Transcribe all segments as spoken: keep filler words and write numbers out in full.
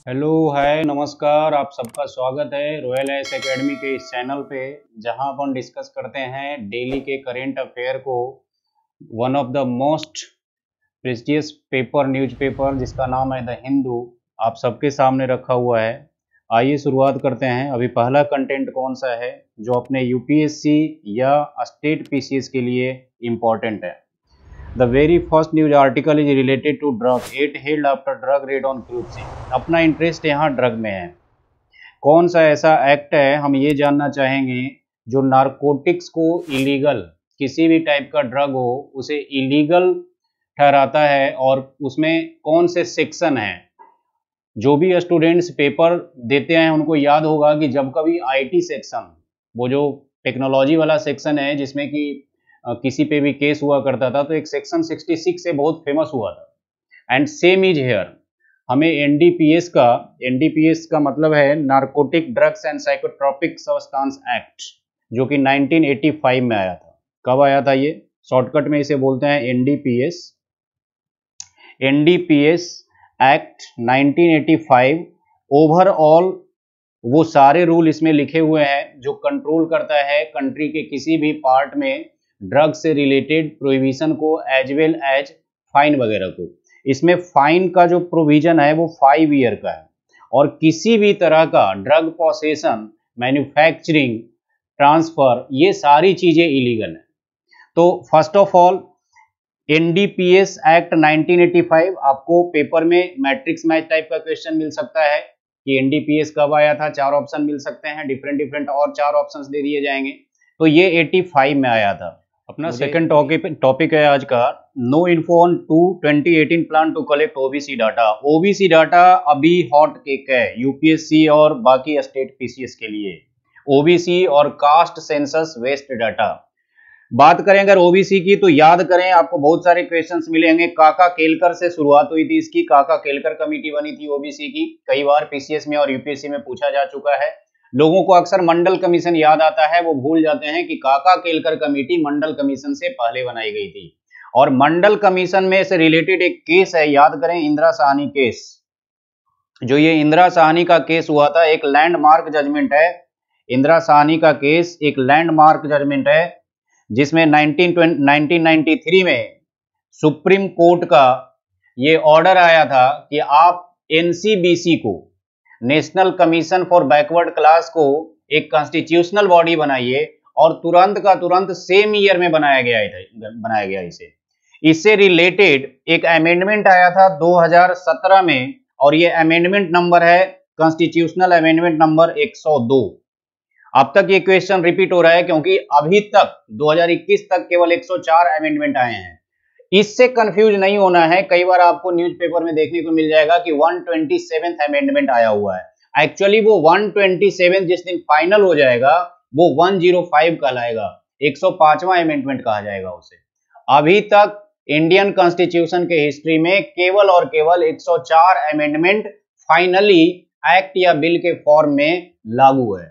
Hello hi नमस्कार। आप सबका स्वागत है रॉयल आईएएस एकेडमी के इस चैनल पे, जहां अपन डिस्कस करते हैं डेली के करेंट अफेयर को। One of the most prestigious paper newspaper जिसका नाम है द हिंदू, आप सबके सामने रखा हुआ है। आइए शुरुआत करते हैं। अभी पहला कंटेंट कौन सा है जो अपने यूपीएससी या स्टेट पीसीएस के लिए इम्पोर्टेंट है। The very first news article is related to drug. Eight held after drug raid on cruise ship. अपना इंटरेस्ट यहाँ ड्रग में है। कौन सा ऐसा एक्ट है, हम ये जानना चाहेंगे, जो नारकोटिक्स को इलीगल, किसी भी टाइप का ड्रग हो उसे इलीगल ठहराता है, और उसमें कौन से सेक्शन हैं। जो भी स्टूडेंट्स पेपर देते हैं उनको याद होगा कि जब कभी आईटी सेक्शन, वो जो टेक्नोलॉजी वाला सेक्शन है जिसमें कि किसी पे भी केस हुआ करता था, तो एक सेक्शन छियासठ से बहुत फेमस हुआ था। एंड सेम इज हेयर, हमें एनडीपीएस का एनडीपीएस का मतलब है narcotic drugs and psychotropic substance act, जो कि नाइनटीन एटी फाइव में आया था। कब आया था ये? शॉर्टकट में इसे बोलते हैं NDPS. NDPS act nineteen eighty five. Overall वो सारे रूल इसमें लिखे हुए हैं जो कंट्रोल करता है कंट्री के किसी भी पार्ट में ड्रग से रिलेटेड प्रोहिबिशन को, एज वेल एज फाइन वगैरह को। इसमें फाइन का जो प्रोविजन है वो फाइव ईयर का है, और किसी भी तरह का ड्रग पोसेशन, मैन्युफैक्चरिंग, ट्रांसफर, ये सारी चीजें इलीगल है। तो first of all NDPS act nineteen eighty five, आपको पेपर में मैट्रिक्स मैच टाइप का क्वेश्चन मिल सकता है कि एनडीपीएस कब आया था। चार ऑप्शन मिल सकते हैं, डिफरेंट डिफरेंट और चार ऑप्शंस दे दिए जाएंगे। तो ये एटी फाइव में आया था। अपना सेकंड टॉपिक है आज का, no info on two twenty eighteen plan to collect OBC data. OBC data अभी हॉट केक है यूपीएससी और बाकी स्टेट पीसीएस के लिए। ओबीसी और कास्ट सेंसस वेस्ट डाटा। बात करें अगर ओबीसी की, तो याद करें, आपको बहुत सारे क्वेश्चंस मिलेंगे। काका केलकर से शुरुआत हुई थी इसकी, काका केलकर कमेटी बनी थी ओबीसी की। कई बार पीसीएस में और यूपीएससी में पूछा जा चुका है। लोगों को अक्सर मंडल कमीशन याद आता है, वो भूल जाते हैं कि काका केलकर कमेटी मंडल कमीशन से पहले बनाई गई थी। और मंडल कमीशन में से रिलेटेड एक केस है, याद करें, इंदिरा साहनी केस। जो ये इंदिरा साहनी का केस हुआ था, एक लैंडमार्क जजमेंट है। इंदिरा साहनी का केस एक लैंडमार्क जजमेंट है, जिसमें नाइनटीन नाइनटी थ्री में सुप्रीम कोर्ट का ये ऑर्डर आया था कि आप एनसीबीसी को, national commission for backward class को, एक कॉन्स्टिट्यूशनल बॉडी बनाइए, और तुरंत का तुरंत सेम ईयर में बनाया गया था बनाया गया इसे। इससे रिलेटेड एक अमेंडमेंट आया था दो हज़ार सत्रह में, और ये अमेंडमेंट नंबर है कॉन्स्टिट्यूशनल अमेंडमेंट नंबर एक सौ दो। अब तक ये क्वेश्चन रिपीट हो रहा है क्योंकि अभी तक दो हज़ार इक्कीस तक केवल एक सौ चार अमेंडमेंट आए हैं। इससे कंफ्यूज नहीं होना है। कई बार आपको न्यूज़पेपर में देखने को मिल जाएगा कि वन ट्वेंटी सेवेंथ अमेंडमेंट आया हुआ है। एक्चुअली वो वन ट्वेंटी सेवेंथ जिस दिन फाइनल हो जाएगा वो वन ओ फाइव कहलाएगा, एक सौ पांचवां अमेंडमेंट कहा जाएगा उसे। अभी तक इंडियन कॉन्स्टिट्यूशन के हिस्ट्री में केवल और केवल एक सौ चार अमेंडमेंट फाइनली एक्ट या बिल के फॉर्म में लागू है।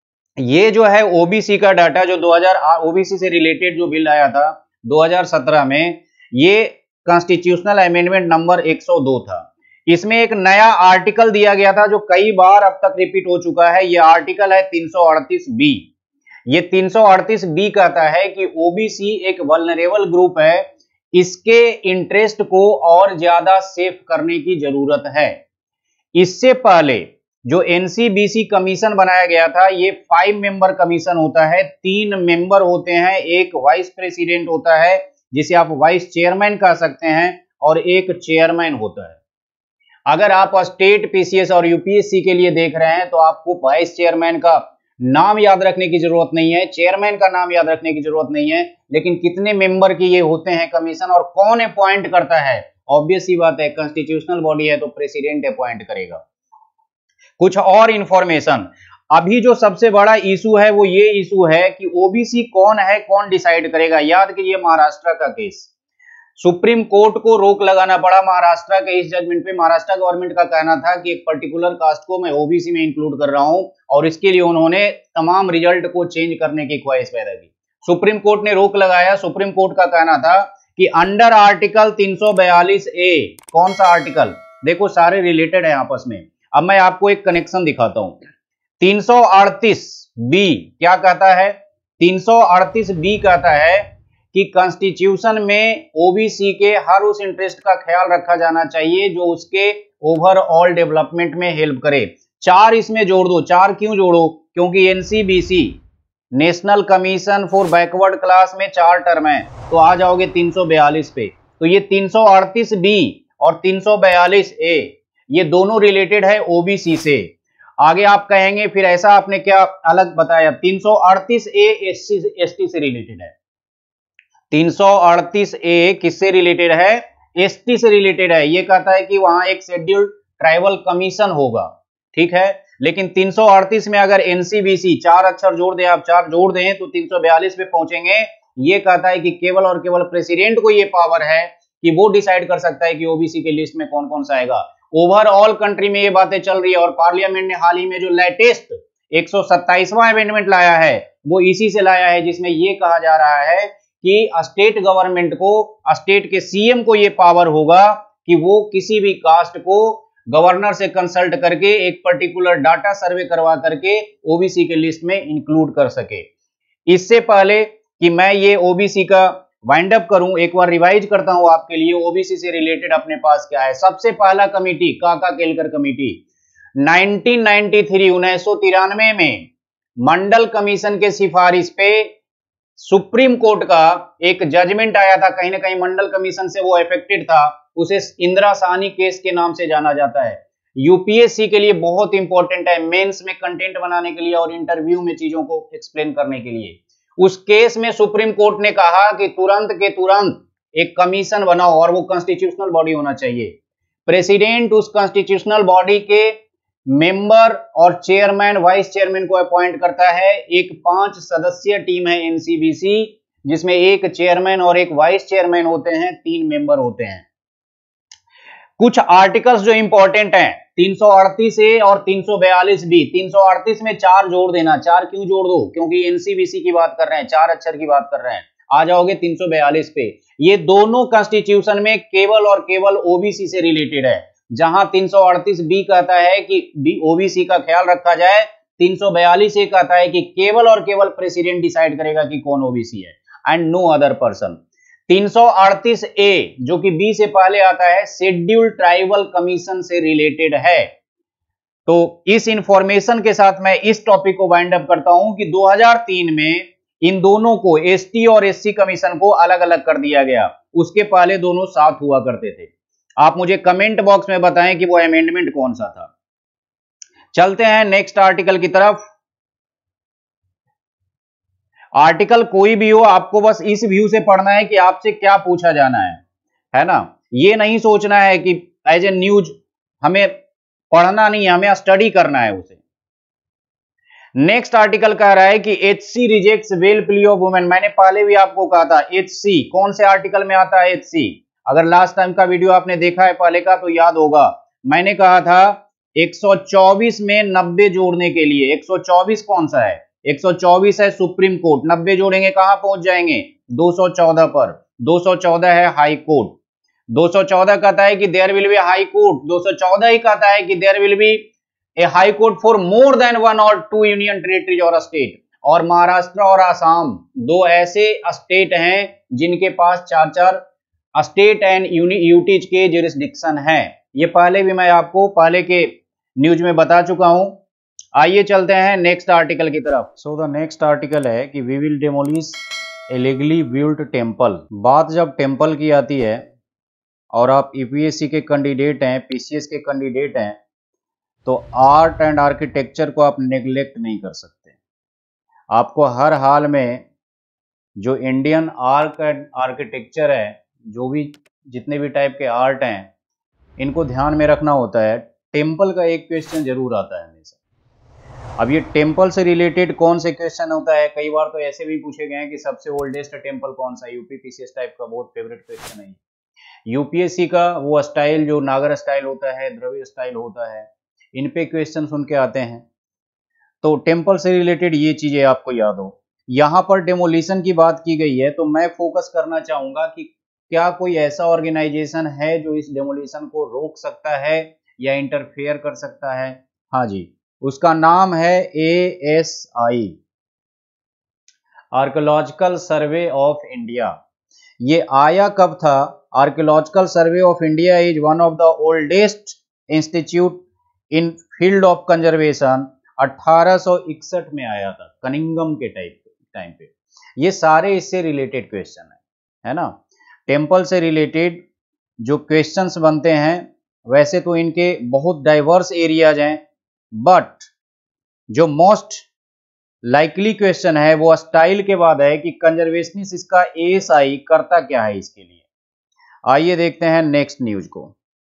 ये जो है ओबीसी का डाटा, जो दो हज़ार ओबीसी से रिलेटेड जो बिल आया था दो हज़ार सत्रह में, ये कॉन्स्टिट्यूशनल अमेंडमेंट नंबर एक सौ दो था। इसमें एक नया आर्टिकल दिया गया था जो कई बार अब तक रिपीट हो चुका है। यह आर्टिकल है तीन सौ अड़तीस बी। ये तीन सौ अड़तीस बी कहता है कि ओबीसी एक वल्नरेबल ग्रुप है, इसके इंटरेस्ट को और ज्यादा सेफ करने की जरूरत है। इससे पहले जो एनसीबीसी कमीशन बनाया गया था, ये फाइव मेंबर कमीशन होता है। तीन मेंबर होते हैं, एक वाइस प्रेसिडेंट होता है जिसे आप वाइस चेयरमैन कह सकते हैं, और एक चेयरमैन होता है। अगर आप स्टेट पीसीएस और यूपीएससी के लिए देख रहे हैं तो आपको वाइस चेयरमैन का नाम याद रखने की जरूरत नहीं है, चेयरमैन का नाम याद रखने की जरूरत नहीं है, लेकिन कितने मेंबर की ये होते हैं कमीशन और कौन अपॉइंट करता है, ऑब्वियस सी बात है, कॉन्स्टिट्यूशनल बॉडी है तो प्रेसिडेंट अपॉइंट करेगा। कुछ और इंफॉर्मेशन, अभी जो सबसे बड़ा इशू है वो ये इशू है कि ओबीसी कौन है, कौन डिसाइड करेगा। याद कीजिए महाराष्ट्र का केस, सुप्रीम कोर्ट को रोक लगाना पड़ा महाराष्ट्र के इस जजमेंट पे। महाराष्ट्र गवर्नमेंट का कहना था कि एक पर्टिकुलर कास्ट को मैं ओबीसी में इंक्लूड कर रहा हूं, और इसके लिए उन्होंने तमाम रिजल्ट को चेंज करने की ख्वाहिश पैदा की। सुप्रीम कोर्ट ने रोक लगाया। सुप्रीम कोर्ट का कहना था कि अंडर आर्टिकल तीन सौ बयालीस ए, कौन सा आर्टिकल, देखो सारे रिलेटेड है आपस में। अब मैं आपको एक कनेक्शन दिखाता हूं। तीन सौ अड़तीस बी क्या कहता है? तीन सौ अड़तीस बी कहता है कि कॉन्स्टिट्यूशन में ओबीसी के हर उस इंटरेस्ट का ख्याल रखा जाना चाहिए जो उसके ओवरऑल डेवलपमेंट में हेल्प करे। चार इसमें जोड़ दो। चार क्यों जोड़ो? क्योंकि NCBC national commission for backward class में चार टर्म है, तो आ जाओगे तीन सौ बयालीस पे। तो ये तीन सौ अड़तीस बी और तीन सौ बयालीस ए ये दोनों रिलेटेड है ओबीसी से। आगे आप कहेंगे फिर ऐसा आपने क्या अलग बताया? तीन सौ अड़तीस ए एसटी से रिलेटेड है। तीन सौ अड़तीस ए किससे रिलेटेड है? एसटी से रिलेटेड है। ये कहता है कि वहां एक शेड्यूल्ड ट्राइबल कमीशन होगा, ठीक है। लेकिन तीन सौ अड़तीस में अगर एनसीबीसी चार अक्षर जोड़ दें, आप चार जोड़ दें तो तीन सौ बयालीस पे पहुंचेंगे। ये कहता है कि केवल और केवल प्रेसिडेंट को ये पावर है कि वो डिसाइड कर सकता है कि ओबीसी के लिस्ट में कौन कौन सा आएगा। ओवरऑल कंट्री में ये बातें चल रही है और पार्लियामेंट ने हाल ही में जो लेटेस्ट एक सौ सत्ताईसवां अमेंडमेंट लाया है वो इसी से लाया है, जिसमें ये कहा जा रहा है कि स्टेट गवर्नमेंट को, स्टेट के सीएम को ये पावर होगा कि वो किसी भी कास्ट को गवर्नर से कंसल्ट करके एक पर्टिकुलर डाटा सर्वे करवा करके ओबीसी के लिस्ट में इंक्लूड कर सके। इससे पहले कि मैं ये ओबीसी का वाइंड अप करूं, एक बार रिवाइज करता हूं आपके लिए ओबीसी से रिलेटेड अपने पास क्या है। सबसे पहला कमिटी काका केलकर कमिटी उन्नीस सौ तिरानवे में मंडल कमीशन के सिफारिश पे सुप्रीम कोर्ट का एक जजमेंट आया था। कहीं ना कहीं मंडल कमीशन से वो अफेक्टेड था, उसे इंदिरा साहनी केस के नाम से जाना जाता है। यूपीएससी के लिए बहुत इंपॉर्टेंट है, मेंस में कंटेंट बनाने के लिए और इंटरव्यू में चीजों को एक्सप्लेन करने के लिए। उस केस में सुप्रीम कोर्ट ने कहा कि तुरंत के तुरंत एक कमीशन बनाओ और वो कॉन्स्टिट्यूशनल बॉडी होना चाहिए। प्रेसिडेंट उस कॉन्स्टिट्यूशनल बॉडी के मेंबर और चेयरमैन वाइस चेयरमैन को अपॉइंट करता है। एक पांच सदस्यीय टीम है एनसीबीसी, जिसमें एक चेयरमैन और एक वाइस चेयरमैन होते हैं, तीन मेंबर होते हैं। कुछ आर्टिकल्स जो इंपॉर्टेंट हैं तीन सौ अड़तीस ए और तीन सौ बयालीस बी। तीन सौ अड़तीस में चार जोड़ देना। चार क्यों जोड़ दो? क्योंकि एनसीबीसी की बात कर रहे हैं, चार अक्षर की बात कर रहे हैं। आ जाओगे तीन सौ बयालीस पे। ये दोनों कॉन्स्टिट्यूशन में केवल और केवल ओबीसी से रिलेटेड है। जहां तीन सौ अड़तीस बी कहता है कि ओबीसी का ख्याल रखा जाए, तीन सौ बयालीस ए कहता है कि केवल और केवल प्रेसिडेंट डिसाइड करेगा कि कौन ओबीसी है एंड नो अदर पर्सन। तीन सौ अड़तीस ए जो कि बी से पहले आता है, शेड्यूल्ड ट्राइबल कमीशन से रिलेटेड है। तो इस इंफॉर्मेशन के साथ मैं इस टॉपिक को वाइंड अप करता हूं कि दो हज़ार तीन में इन दोनों को, एसटी और एससी कमीशन को अलग अलग कर दिया गया। उसके पहले दोनों साथ हुआ करते थे। आप मुझे कमेंट बॉक्स में बताएं कि वो अमेंडमेंट कौन सा था। चलते हैं नेक्स्ट आर्टिकल की तरफ। आर्टिकल कोई भी हो, आपको बस इस व्यू से पढ़ना है कि आपसे क्या पूछा जाना है, है ना। ये नहीं सोचना है कि एज ए न्यूज हमें पढ़ना नहीं है, हमें स्टडी करना है उसे। नेक्स्ट आर्टिकल कह रहा है कि HC rejects bail plea of women. मैंने पहले भी आपको कहा था एचसी कौन से आर्टिकल में आता है। एचसी अगर लास्ट टाइम का वीडियो आपने देखा है पहले का तो याद होगा, मैंने कहा था एक सौ चौबीस में नब्बे जोड़ने के लिए। एक सौ चौबीस कौन सा है? एक सौ चौबीस है सुप्रीम कोर्ट। नब्बे जोड़ेंगे कहां पहुंच जाएंगे? दो सौ चौदह पर। दो सौ चौदह है हाई कोर्ट। दो सौ चौदह कहता है कि there will be high court. दो सौ चौदह ही कहता है कि there will be a high court for more than one और टू यूनियन टेरिटरीज और स्टेट। और महाराष्ट्र और आसाम दो ऐसे स्टेट हैं जिनके पास चार चार स्टेट एंड यूटीज के जुरिस्डिक्शन हैं। ये पहले भी मैं आपको पहले के न्यूज में बता चुका हूं। आइए चलते हैं नेक्स्ट आर्टिकल की तरफ। सो द नेक्स्ट आर्टिकल है कि we will demolish illegally built temple. बात जब टेम्पल की आती है और आप यूपीएससी के कैंडिडेट हैं, पीसीएस के कैंडिडेट हैं, तो आर्ट एंड आर्किटेक्चर को आप नेग्लेक्ट नहीं कर सकते। आपको हर हाल में जो इंडियन आर्ट एंड आर्किटेक्चर है, जो भी जितने भी टाइप के आर्ट हैं, इनको ध्यान में रखना होता है। टेम्पल का एक क्वेश्चन जरूर आता है हमेशा। अब ये टेम्पल से रिलेटेड कौन से क्वेश्चन होता है, कई बार तो ऐसे भी पूछे गए हैं कि सबसे ओल्डेस्ट टेम्पल कौन सा है। यूपी पीसीएस टाइप का बहुत फेवरेट क्वेश्चन है। यूपीएससी का वो स्टाइल जो नागर स्टाइल होता है, द्रविड़ स्टाइल होता है, इन पे क्वेश्चन सुन के आते हैं। तो टेम्पल से रिलेटेड ये चीजें आपको याद हो। यहाँ पर डेमोलिशन की बात की गई है, तो मैं फोकस करना चाहूंगा कि क्या कोई ऐसा ऑर्गेनाइजेशन है जो इस डेमोलिशन को रोक सकता है या इंटरफेयर कर सकता है? हाँ जी, उसका नाम है A S I, archaeological survey of India. ये आया कब था? Archaeological survey of India is one of the oldest institute in field of conservation. अठारह सौ इकसठ में आया था, कनिंगम के टाइप टाइम पे। ये सारे इससे रिलेटेड क्वेश्चन है, है ना। टेम्पल से रिलेटेड जो क्वेश्चंस बनते हैं, वैसे तो इनके बहुत डाइवर्स एरियाज हैं, बट जो मोस्ट लाइकली क्वेश्चन है वो स्टाइल के बाद है कि कंजर्वेशनिस्ट इसका एएसआई करता क्या है इसके लिए। आइए देखते हैं नेक्स्ट न्यूज को।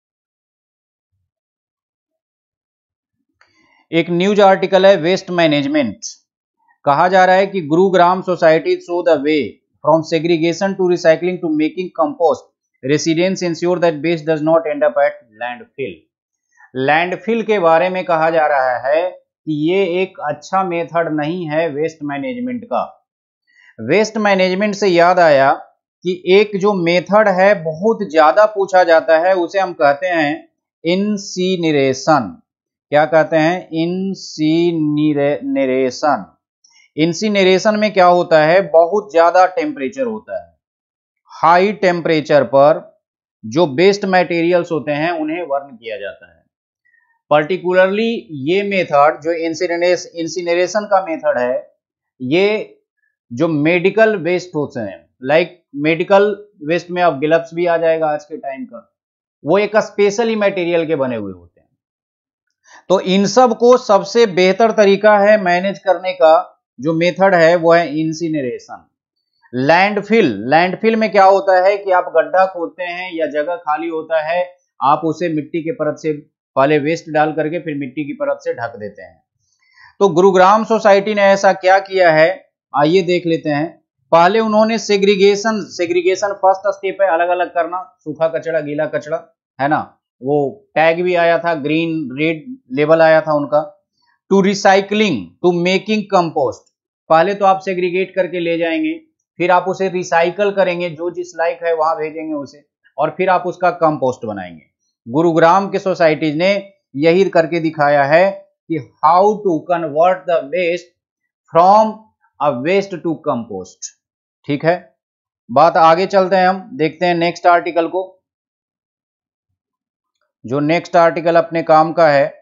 एक न्यूज आर्टिकल है वेस्ट मैनेजमेंट। कहा जा रहा है कि Gurugram society show the way from segregation to recycling to making compost. Residents ensure that waste does not end up at landfill. Landfill के बारे में कहा जा रहा है कि ये एक अच्छा मेथड नहीं है वेस्ट मैनेजमेंट का। वेस्ट मैनेजमेंट से याद आया कि एक जो मेथड है बहुत ज्यादा पूछा जाता है, उसे हम कहते हैं इंसिनरेशन। क्या कहते हैं? इंसिनरेशन। इंसिनरेशन में क्या होता है? बहुत ज्यादा टेम्परेचर होता है, हाई टेम्परेचर पर जो वेस्ट मटेरियल्स होते हैं उन्हें बर्न किया जाता है। पर्टिकुलरली ये मेथड जो इंसिनरेशन का मेथड है, ये जो मेडिकल वेस्ट होते हैं, लाइक मेडिकल वेस्ट में अब ग्लव्स भी आ जाएगा आज के टाइम का, वो एक स्पेशली मटेरियल के बने हुए होते हैं। तो इन सब को सबसे बेहतर तरीका है मैनेज करने का जो मेथड है वो है इंसिनरेशन। लैंडफिल, लैंडफिल में क्या होता है कि आप गड्ढा खोदते हैं या जगह खाली होता है, आप उसे मिट्टी के परत से पहले वेस्ट डाल करके फिर मिट्टी की परत से ढक देते हैं। तो गुरुग्राम सोसाइटी ने ऐसा क्या किया है, आइए देख लेते हैं। पहले उन्होंने सेग्रीगेशन, सेग्रीगेशन फर्स्ट स्टेप है अलग अलग करना, सूखा कचरा गीला कचरा, है ना। वो टैग भी आया था, ग्रीन रेड लेबल आया था उनका। To recycling to making compost, पहले तो आप सेग्रीगेट करके ले जाएंगे, फिर आप उसे रिसाइकल करेंगे, जो जिस लायक है वहां भेजेंगे उसे, और फिर आप उसका कंपोस्ट बनाएंगे। गुरुग्राम के सोसाइटीज ने यही करके दिखाया है कि how to convert the waste from a waste to compost. ठीक है, बात आगे चलते हैं, हम देखते हैं नेक्स्ट आर्टिकल को। जो नेक्स्ट आर्टिकल अपने काम का है,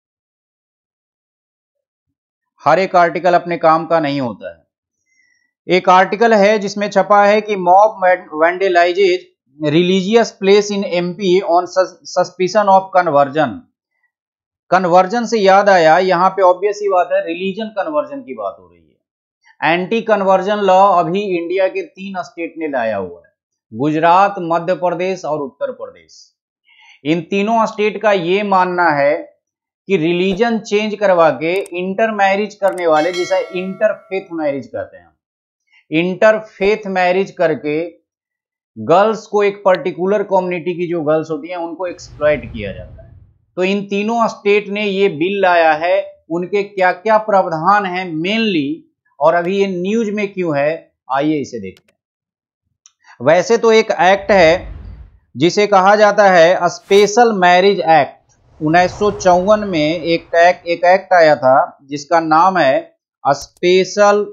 हर एक आर्टिकल अपने काम का नहीं होता है। एक आर्टिकल है जिसमें छपा है कि mob vandalises religious place in MP on suspicion of conversion. Conversion से याद आया, यहां पे ऑब्वियस ही बात है रिलीजन कन्वर्जन की बात हो रही है। एंटी कन्वर्जन लॉ अभी इंडिया के तीन स्टेट ने लाया हुआ है, गुजरात, मध्य प्रदेश और उत्तर प्रदेश। इन तीनों स्टेट का ये मानना है कि रिलीजन चेंज करवा के इंटर मैरिज करने वाले, जिसे इंटरफेथ मैरिज कहते हैं, इंटरफेथ मैरिज करके गर्ल्स को, एक पर्टिकुलर कम्युनिटी की जो गर्ल्स होती हैं उनको एक्सप्लॉइट किया जाता है। तो इन तीनों स्टेट ने ये बिल लाया है, उनके क्या क्या प्रावधान हैं मेनली, और अभी ये न्यूज में क्यों है, आइए इसे देखते हैं। वैसे तो एक एक्ट है जिसे कहा जाता है स्पेशल मैरिज एक्ट। उन्नीस सौ चौवन में एक एक्ट एक एक्ट आया था जिसका नाम है स्पेशल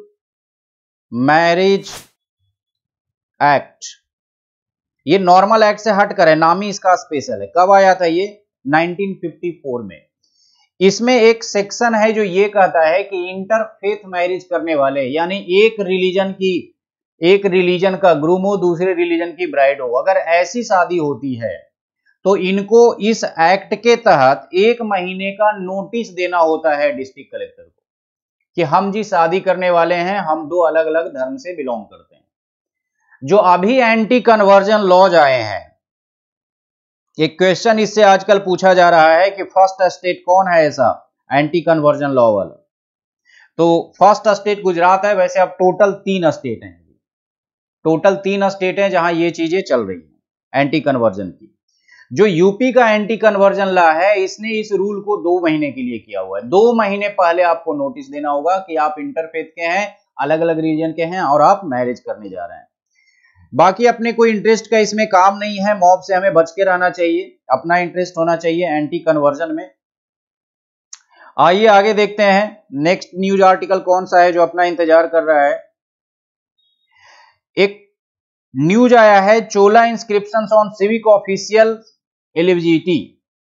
मैरिज एक्ट। ये नॉर्मल एक्ट से हट कर है, नाम ही इसका स्पेशल है। कब आया था ये? नाइनटीन फिफ्टी फोर में। इसमें एक सेक्शन है जो ये कहता है कि इंटरफेथ मैरिज करने वाले, यानी एक रिलीजन की, एक रिलीजन का ग्रूम हो, दूसरे रिलीजन की ब्राइड हो, अगर ऐसी शादी होती है तो इनको इस एक्ट के तहत एक महीने का नोटिस देना होता है डिस्ट्रिक्ट कलेक्टर को कि हम जी शादी करने वाले हैं, हम दो अलग अलग धर्म से बिलोंग करते हैं। जो अभी एंटी कन्वर्जन लॉज आए हैं, एक क्वेश्चन इससे आजकल पूछा जा रहा है कि फर्स्ट स्टेट कौन है ऐसा एंटी कन्वर्जन लॉ वाला। तो फर्स्ट स्टेट गुजरात है। वैसे अब टोटल तीन स्टेट हैं, टोटल तीन स्टेट हैं जहां ये चीजें चल रही हैं एंटी कन्वर्जन की। जो यूपी का एंटी कन्वर्जन लॉ है, इसने इस रूल को दो महीने के लिए किया हुआ है। दो महीने पहले आपको नोटिस देना होगा कि आप इंटरफेथ के हैं, अलग अलग रीजन के हैं और आप मैरिज करने जा रहे हैं। बाकी अपने कोई इंटरेस्ट का इसमें काम नहीं है, मॉब से हमें बच के रहना चाहिए, अपना इंटरेस्ट होना चाहिए एंटी कन्वर्जन में। आइए आगे देखते हैं नेक्स्ट न्यूज आर्टिकल कौन सा है जो अपना इंतजार कर रहा है। एक न्यूज आया है, Chola inscriptions on civic official eligibility.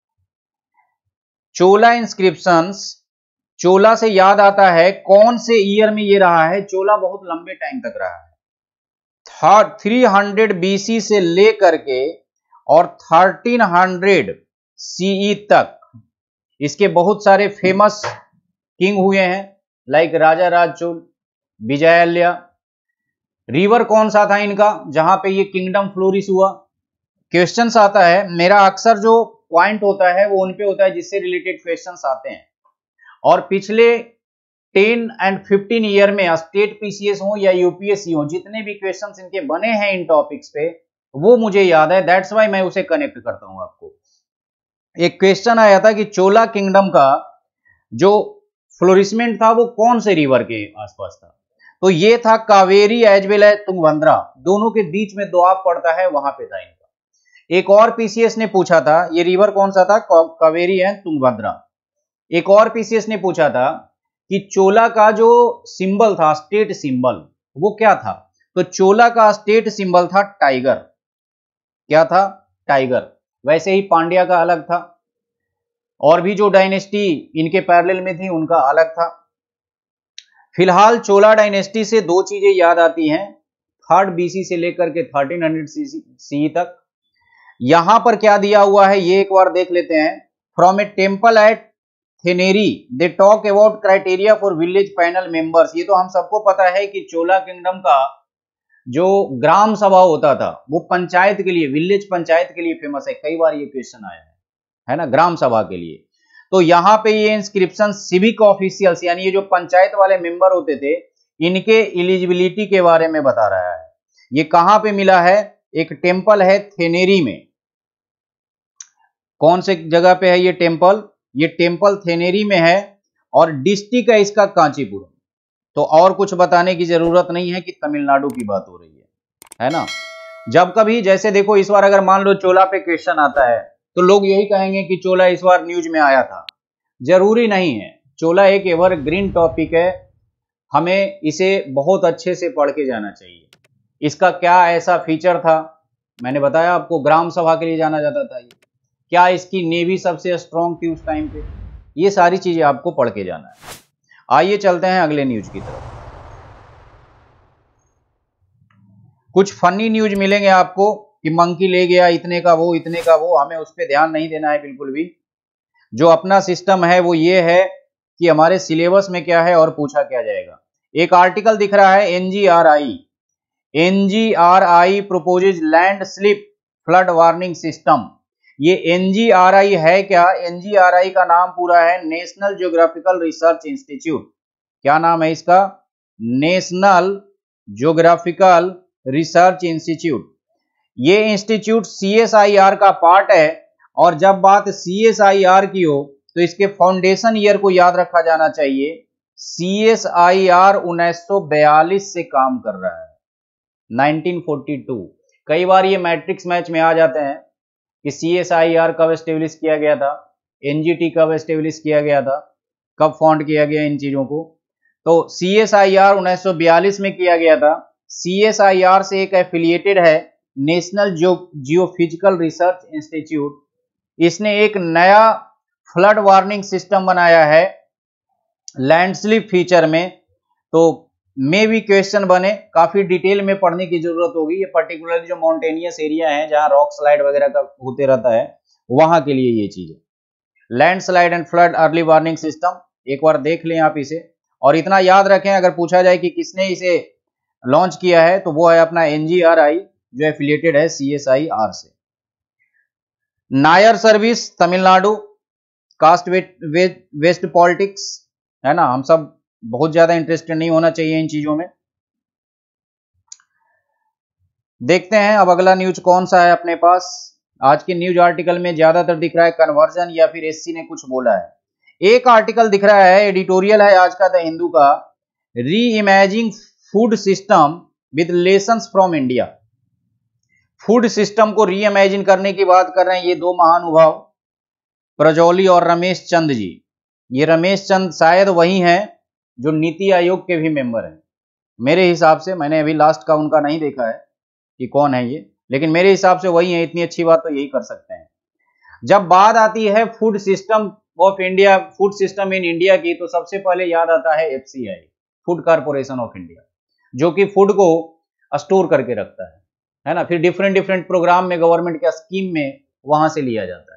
Chola inscriptions, Chola से याद आता है कौन से ईयर में ये रहा है? चोला बहुत लंबे टाइम तक रहा है, थ्री हंड्रेड बीसी से लेकर के और थर्टीन हंड्रेड सीई तक इसके बहुत सारे फेमस किंग हुए हैं, लाइक राजा राज चोल, विजयालय। रिवर कौन सा था इनका जहां पे ये किंगडम फ्लोरिश हुआ? क्वेश्चंस आता है, मेरा अक्सर जो पॉइंट होता है वो उन पे होता है जिससे रिलेटेड क्वेश्चंस आते हैं, और पिछले टेन एंड फिफ्टीन ईयर में स्टेट पीसीएस हो या यूपीएससी हो, जितने भी क्वेश्चंस इनके बने हैं इन टॉपिक्स पे वो मुझे याद है, दैट्स वाई मैं उसे कनेक्ट करता हूं आपको। एक क्वेश्चन आया था कि चोला किंगडम का जो फ्लोरिशमेंट था वो कौन से रिवर के आसपास था? तो ये था Kaveri as well as Tungabhadra, दोनों के बीच में दोआब पड़ता है, वहां पे था इनका। एक और पीसीएस ने पूछा था, ये रिवर कौन सा था? कावेरी एंड तुंगभद्रा। एक और पीसीएस ने पूछा था कि चोला का जो सिंबल था, स्टेट सिंबल, वो क्या था? तो चोला का स्टेट सिंबल था टाइगर। क्या था? टाइगर। वैसे ही पांड्या का अलग था, और भी जो डायनेस्टी इनके पैरेलल में थी उनका अलग था। फिलहाल चोला डायनेस्टी से दो चीजें याद आती हैं, थर्ड बीसी से लेकर के थर्टीन हंड्रेड सी तक। यहां पर क्या दिया हुआ है ये एक बार देख लेते हैं। From a temple at Thenneri they talk about criteria for village panel members. ये तो हम सबको पता है कि चोला किंगडम का जो ग्राम सभा होता था वो पंचायत के लिए, विलेज पंचायत के लिए फेमस है, कई बार ये क्वेश्चन आया है, है ना, ग्राम सभा के लिए। तो यहां पे ये इंस्क्रिप्शन सिविक ऑफिशियल्स यानी ये जो पंचायत वाले मेंबर होते थे इनके एलिजिबिलिटी के बारे में बता रहा है। ये कहां पे मिला है? एक टेम्पल है थेनेरी में। कौन से जगह पे है ये टेम्पल? ये टेम्पल थेनेरी में है, और डिस्ट्रिक्ट है इसका कांचीपुरम। तो और कुछ बताने की जरूरत नहीं है कि तमिलनाडु की बात हो रही है, है ना। जब कभी जैसे देखो इस बार अगर मान लो चोला पे क्वेश्चन आता है तो लोग यही कहेंगे कि चोला इस बार न्यूज में आया था। जरूरी नहीं है, चोला एक एवरग्रीन टॉपिक है, हमें इसे बहुत अच्छे से पढ़ के जाना चाहिए। इसका क्या ऐसा फीचर था, मैंने बताया आपको, ग्राम सभा के लिए जाना जाता था ये। क्या इसकी नेवी सबसे स्ट्रांग थी उस टाइम पे? ये सारी चीजें आपको पढ़ के जाना है। आइए चलते हैं अगले न्यूज की तरफ। कुछ फनी न्यूज मिलेंगे आपको कि मंकी ले गया इतने का वो, इतने का वो, हमें उस पर ध्यान नहीं देना है बिल्कुल भी। जो अपना सिस्टम है वो ये है कि हमारे सिलेबस में क्या है और पूछा क्या जाएगा। एक आर्टिकल दिख रहा है, NGRI NGRI proposes land slip flood warning system. ये एनजीआरआई है क्या? एनजीआरआई का नाम पूरा है नेशनल ज्योग्राफिकल रिसर्च इंस्टीट्यूट। क्या नाम है इसका? National geographical research institute. ये इंस्टीट्यूट सीएसआईआर का पार्ट है, और जब बात सीएसआईआर की हो तो इसके फाउंडेशन ईयर को याद रखा जाना चाहिए। सीएसआईआर उन्नीस सौ बयालीस से काम कर रहा है, नाइनटीन फोर्टी टू। कई बार ये मैट्रिक्स मैच में आ जाते हैं कि सीएसआईआर कब एस्टेब्लिश किया गया था, एनजीटी कब एस्टेब्लिश किया गया था, कब फाउंड किया गया इन चीजों को। तो सीएसआईआर उन्नीस सौ बयालीस में किया गया था। सीएसआईआर से एक एफिलिएटेड है नेशनल जियोफिजिकल रिसर्च इंस्टीट्यूट। इसने एक नया फ्लड वार्निंग सिस्टम बनाया है लैंडस्लिप फीचर में। तो मे भी क्वेश्चन बने, काफी डिटेल में पढ़ने की जरूरत होगी। ये पर्टिकुलरली जो माउंटेनियस एरिया है जहां रॉक स्लाइड वगैरह का होते रहता है वहां के लिए ये चीज है। Landslide and flood early warning system, एक बार देख लें आप इसे, और इतना याद रखें अगर पूछा जाए कि किसने इसे लॉन्च किया है तो वो है अपना एनजीआरआई जो एफिलिएटेड है सीएसआईआर से। Nair service Tamil Nadu, caste west politics, है ना, हम सब बहुत ज्यादा इंटरेस्टेड नहीं होना चाहिए इन चीजों में। देखते हैं अब अगला न्यूज कौन सा है अपने पास। आज के न्यूज आर्टिकल में ज्यादातर दिख रहा है कन्वर्जन या फिर एससी ने कुछ बोला है। एक आर्टिकल दिख रहा है, एडिटोरियल है आज का द हिंदू का, reimagining food system with lessons from India. Food system को रीइमेजिन करने की बात कर रहे हैं ये दो महानुभाव, प्रजौली और रमेश चंद जी। ये रमेश चंद शायद वही हैं जो नीति आयोग के भी मेंबर हैं मेरे हिसाब से। मैंने अभी लास्ट का उनका नहीं देखा है कि कौन है ये, लेकिन मेरे हिसाब से वही है। इतनी अच्छी बात तो यही कर सकते हैं। जब बात आती है food system of India, food system in India की, तो सबसे पहले याद आता है F C I, food corporation of India, जो कि फूड को स्टोर करके रखता है, है ना। फिर डिफरेंट डिफरेंट प्रोग्राम में, गवर्नमेंट के स्कीम में वहां से लिया जाता है।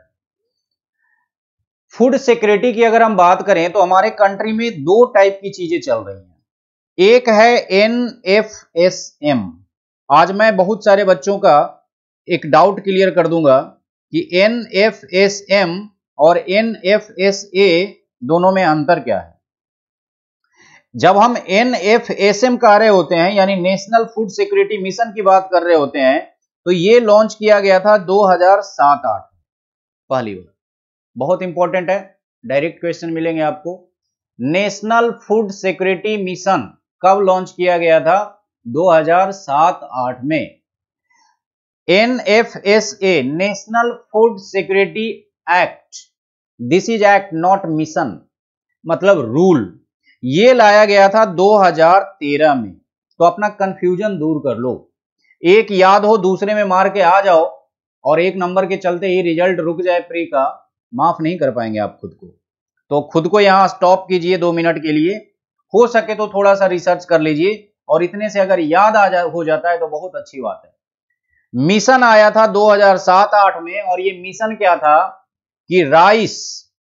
फूड सिक्योरिटी की अगर हम बात करें तो हमारे कंट्री में दो टाइप की चीजें चल रही हैं। एक है एन एफ एस एम। आज मैं बहुत सारे बच्चों का एक डाउट क्लियर कर दूंगा कि एन एफ एस एम और एन एफ एस ए दोनों में अंतर क्या है। जब हम एन एफ एस एम कह रहे होते हैं, यानी नेशनल फूड सिक्योरिटी मिशन की बात कर रहे होते हैं, तो ये लॉन्च किया गया था दो हज़ार सात आठ में पहली बार। बहुत इंपॉर्टेंट है, डायरेक्ट क्वेश्चन मिलेंगे आपको। नेशनल फूड सिक्योरिटी मिशन कब लॉन्च किया गया था? दो हज़ार सात आठ में। N F S A, national food security act, this is act not mission, मतलब रूल, ये लाया गया था दो हज़ार तेरह में। तो अपना कंफ्यूजन दूर कर लो, एक याद हो दूसरे में मार के आ जाओ, और एक नंबर के चलते ही रिजल्ट रुक जाए प्री का, माफ नहीं कर पाएंगे आप खुद को। तो खुद को यहां स्टॉप कीजिए दो मिनट के लिए, हो सके तो थोड़ा सा रिसर्च कर लीजिए, और इतने से अगर याद आ जा हो जाता है तो बहुत अच्छी बात है। मिशन आया था दो हज़ार सात आठ में, और ये मिशन क्या था कि राइस,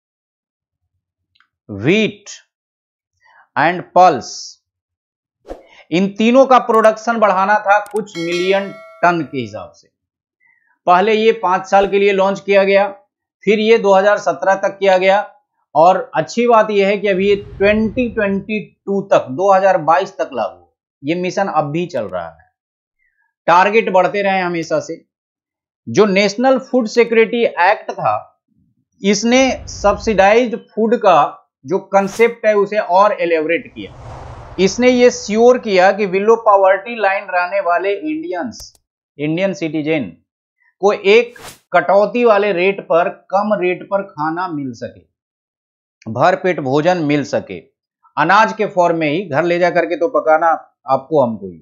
व्हीट एंड पल्स, इन तीनों का प्रोडक्शन बढ़ाना था कुछ मिलियन टन के हिसाब से। पहले ये पांच साल के लिए लॉन्च किया गया, फिर ये दो हज़ार सत्रह तक किया गया, और अच्छी बात यह है कि अभी ये दो हज़ार बाईस तक, दो हज़ार बाईस तक लागू, ये मिशन अब भी चल रहा है। टारगेट बढ़ते रहे हमेशा से। जो नेशनल फूड सिक्योरिटी एक्ट था, इसने सब्सिडाइज्ड फूड का जो कंसेप्ट है उसे और एलेबरेट किया। इसने ये श्योर किया कि बिलो पॉवर्टी लाइन रहने वाले इंडियंस, इंडियन सिटीजन को एक कटौती वाले रेट पर, कम रेट पर खाना मिल सके, भरपेट भोजन मिल सके, अनाज के फॉर्म में ही, घर ले जा करके तो पकाना आपको हमको ही है,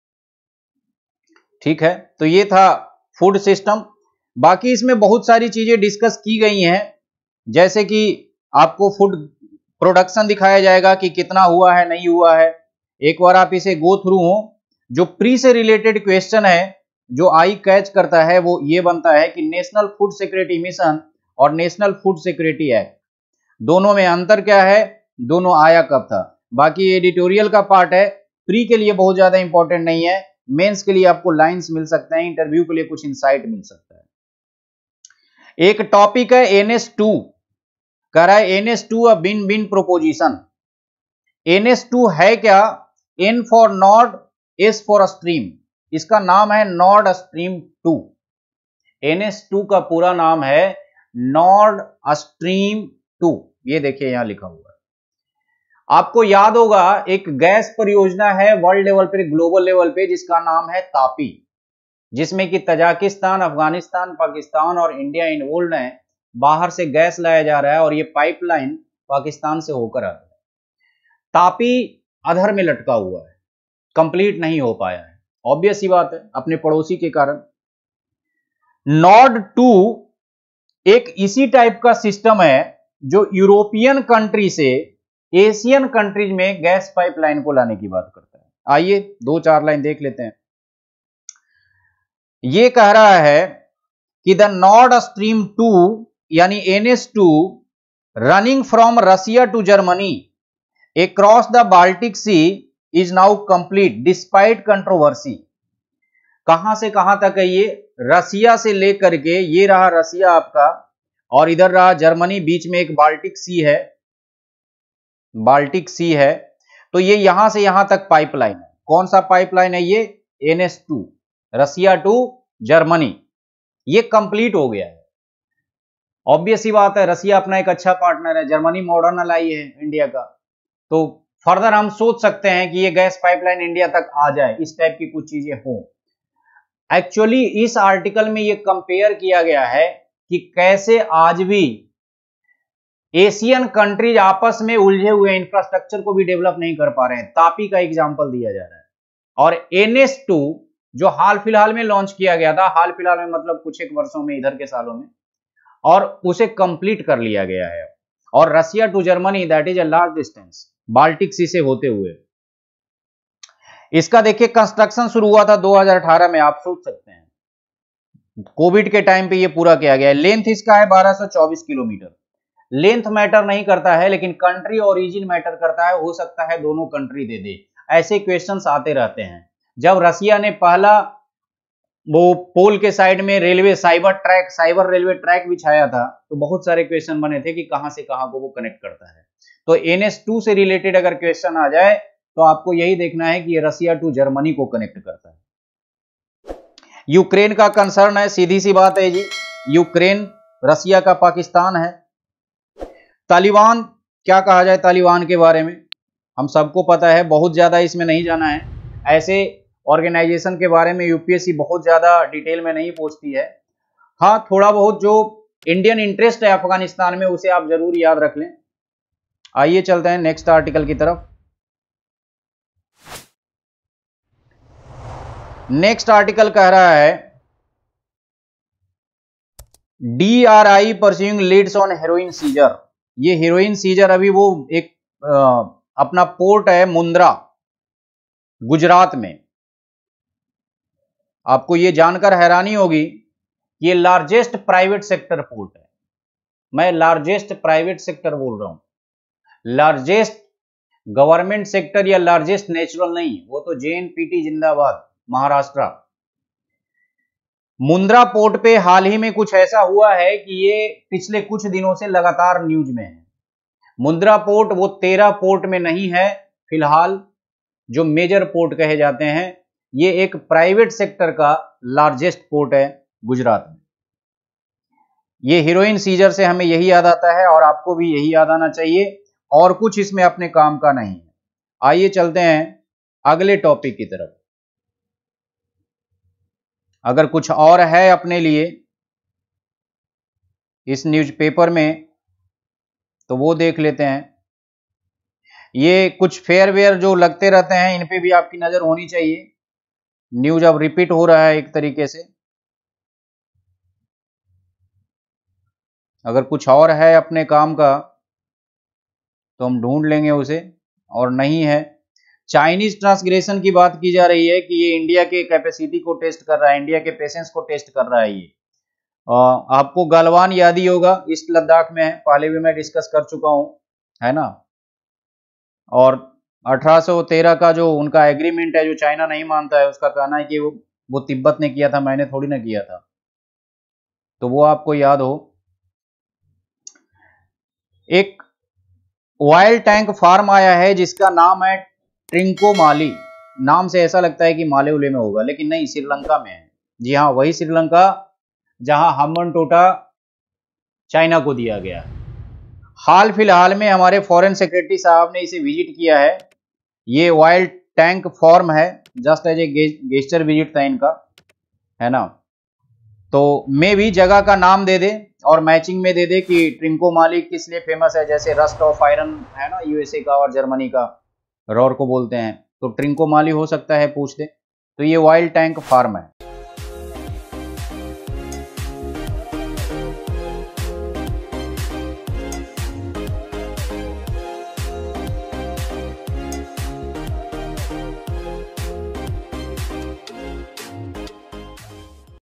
ठीक है। तो ये था फूड सिस्टम। बाकी इसमें बहुत सारी चीजें डिस्कस की गई हैं, जैसे कि आपको फूड प्रोडक्शन दिखाया जाएगा कि कितना हुआ है, नहीं हुआ है। एक बार आप इसे गो थ्रू हो। जो प्री से रिलेटेड क्वेश्चन है जो आई कैच करता है वो ये बनता है कि नेशनल फूड सिक्योरिटी मिशन और नेशनल फूड सिक्योरिटी एक्ट, दोनों में अंतर क्या है, दोनों आया कब था। बाकी एडिटोरियल का पार्ट है, प्री के लिए बहुत ज्यादा इंपॉर्टेंट नहीं है, मेंस के लिए आपको लाइंस मिल सकते हैं, इंटरव्यू के लिए कुछ इंसाइट मिल सकता है। एक टॉपिक है एन एस टू, कह रहा है N S two a win win proposition. N S two है क्या? N for Nord, S for stream, इसका नाम है Nord stream two. N S two का पूरा नाम है नॉर्ड स्ट्रीम टू, ये देखिए यहां लिखा हुआ है। आपको याद होगा एक गैस परियोजना है वर्ल्ड लेवल पे, ग्लोबल लेवल पे, जिसका नाम है तापी, जिसमें कि तजाकिस्तान, अफगानिस्तान, पाकिस्तान और इंडिया इन्वॉल्व है। बाहर से गैस लाया जा रहा है और ये पाइपलाइन पाकिस्तान से होकर आता है। तापी अधर में लटका हुआ है, कंप्लीट नहीं हो पाया है, ऑब्वियस ही बात है अपने पड़ोसी के कारण। नॉर्ड टू एक इसी टाइप का सिस्टम है जो यूरोपियन कंट्री से एशियन कंट्रीज में गैस पाइपलाइन को लाने की बात करता है। आइए दो चार लाइन देख लेते हैं। ये कह रहा है कि द नॉर्ड स्ट्रीम टू यानी N S two running from Russia to Germany across the Baltic sea is now complete despite controversy. कहां से कहां तक है ये? रसिया से लेकर के, ये रहा रसिया आपका, और इधर रहा जर्मनी, बीच में एक बाल्टिक सी है, बाल्टिक सी है। तो ये यहां से यहां तक पाइपलाइन है। कौन सा पाइपलाइन है ये? N S two, Russia to Germany, ये कंप्लीट हो गया है। ऑब्वियस ही बात है, रसिया अपना एक अच्छा पार्टनर है, जर्मनी मॉडर्न अलाई है इंडिया का, तो फर्दर हम सोच सकते हैं कि ये गैस पाइपलाइन इंडिया तक आ जाए, इस टाइप की कुछ चीजें हो। एक्चुअली इस आर्टिकल में ये कंपेयर किया गया है कि कैसे आज भी एशियन कंट्रीज आपस में उलझे हुए इंफ्रास्ट्रक्चर को भी डेवलप नहीं कर पा रहे हैं। तापी का एग्जांपल दिया जा रहा है। और एन एस टू जो हाल फिलहाल में लॉन्च किया गया था, हाल फिलहाल में मतलब कुछ एक वर्षों में, इधर के सालों में, और उसे कंप्लीट कर लिया गया है। और Russia to Germany, that is a large distance, Baltic sea से होते हुए। इसका देखिए कंस्ट्रक्शन शुरू हुआ था दो हज़ार अठारह में, आप सोच सकते हैं कोविड के टाइम पे ये पूरा किया गया है। लेंथ इसका है बारह सौ चौबीस किलोमीटर। लेंथ मैटर नहीं करता है, लेकिन कंट्री ओरिजिन मैटर करता है। हो सकता है दोनों कंट्री दे दे, ऐसे क्वेश्चंस आते रहते हैं। जब रसिया ने पहला वो पोल के साइड में railway cyber track cyber railway track बिछाया था, तो बहुत सारे क्वेश्चन बने थे कि कहां से कहां को वो कनेक्ट करता है। तो एन एस टू से रिलेटेड अगर क्वेश्चन आ जाए तो आपको यही देखना है कि ये रसिया टू जर्मनी को कनेक्ट करता है। यूक्रेन का कंसर्न है, सीधी सी बात है जी, यूक्रेन रसिया का पाकिस्तान है। तालिबान, क्या कहा जाए तालिबान के बारे में, हम सबको पता है, बहुत ज्यादा इसमें नहीं जाना है। ऐसे ऑर्गेनाइजेशन के बारे में यूपीएससी बहुत ज्यादा डिटेल में नहीं पूछती है। हाँ, थोड़ा बहुत जो इंडियन इंटरेस्ट है अफगानिस्तान में, उसे आप जरूर याद रख लें। आइए चलते हैं नेक्स्ट आर्टिकल की तरफ। नेक्स्ट आर्टिकल कह रहा है D R I pursuing leads on heroin seizure. ये हेरोइन सीजर अभी वो एक आ, अपना पोर्ट है मुंद्रा, गुजरात में। आपको ये जानकर हैरानी होगी कि ये लार्जेस्ट प्राइवेट सेक्टर पोर्ट है। मैं लार्जेस्ट प्राइवेट सेक्टर बोल रहा हूं, लार्जेस्ट गवर्नमेंट सेक्टर या लार्जेस्ट नेचुरल नहीं, वो तो जे एन पी टी जिंदाबाद, महाराष्ट्र। मुंद्रा पोर्ट पे हाल ही में कुछ ऐसा हुआ है कि ये पिछले कुछ दिनों से लगातार न्यूज में है। मुंद्रा पोर्ट वो तेरह पोर्ट में नहीं है फिलहाल, जो मेजर पोर्ट कहे जाते हैं। ये एक प्राइवेट सेक्टर का लार्जेस्ट पोर्ट है गुजरात में। ये हीरोइन सीजर से हमें यही याद आता है और आपको भी यही याद आना चाहिए, और कुछ इसमें अपने काम का नहीं है। आइए चलते हैं अगले टॉपिक की तरफ। अगर कुछ और है अपने लिए इस न्यूज़पेपर में तो वो देख लेते हैं। ये कुछ फेयर वेयर जो लगते रहते हैं, इन पे भी आपकी नजर होनी चाहिए। न्यूज अब रिपीट हो रहा है एक तरीके से। अगर कुछ और है अपने काम का तो हम ढूंढ लेंगे उसे, और नहीं है। चाइनीज ट्रांसग्रेशन की बात की जा रही है कि ये इंडिया के कैपेसिटी को टेस्ट कर रहा है, इंडिया के पेशेंस को टेस्ट कर रहा है। ये आ, आपको गलवान याद ही होगा, ईस्ट लद्दाख में है, पहले भी मैं डिस्कस कर चुका हूं, है ना। और अठारह सौ तेरह का जो उनका एग्रीमेंट है, जो चाइना नहीं मानता है, उसका कहना है कि वो वो तिब्बत ने किया था, मैंने थोड़ी ना किया था, तो वो आपको याद हो। एक वाइल्ड टैंक फार्म आया है जिसका नाम है ट्रिंकोमाली। नाम से ऐसा लगता है कि माले उले में होगा, लेकिन नहीं, श्रीलंका में है। जी हाँ, वही श्रीलंका जहां हम्बनटोटा चाइना को दिया गया है। हाल फिलहाल में हमारे फॉरेन सेक्रेटरी साहब ने इसे विजिट किया है। ये वाइल्ड टैंक फॉर्म है, just as a gesture visit था इनका, है ना। तो मे भी जगह का नाम दे दे और मैचिंग में दे दे कि ट्रिंकोमाली किस लिए फेमस है। जैसे रस्ट ऑफ आयरन है ना यूएसए का और जर्मनी का, रॉर को बोलते हैं, तो ट्रिंकोमाली हो सकता है पूछ दे। तो ये वाइल्ड टैंक फार्म है।